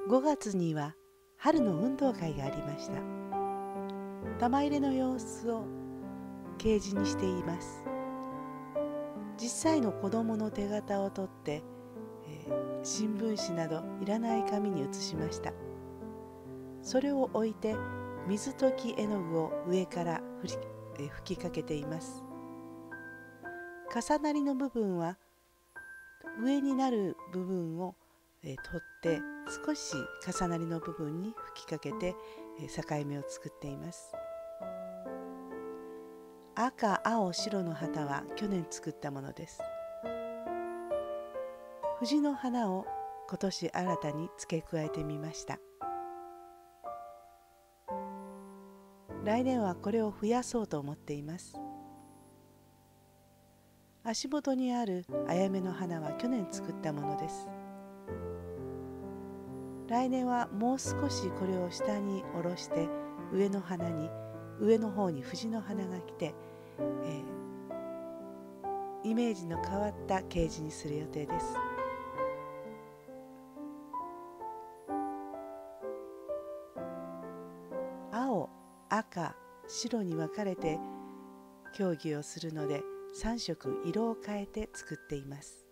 5月には春の運動会がありました。玉入れの様子を掲示にしています。実際の子供の手形を取って、新聞紙などいらない紙に写しました。それを置いて水溶き絵の具を上から吹きかけています。重なりの部分は上になる部分を取って少し重なりの部分に吹きかけて境目を作っています。赤、青、白の旗は去年作ったものです。藤の花を今年新たに付け加えてみました。来年はこれを増やそうと思っています。足元にあるあやめの花は去年作ったものです。来年はもう少しこれを下に下ろして上の方に藤の花が来て、イメージの変わった掲示にする予定です。青、赤、白に分かれて競技をするので3色色を変えて作っています。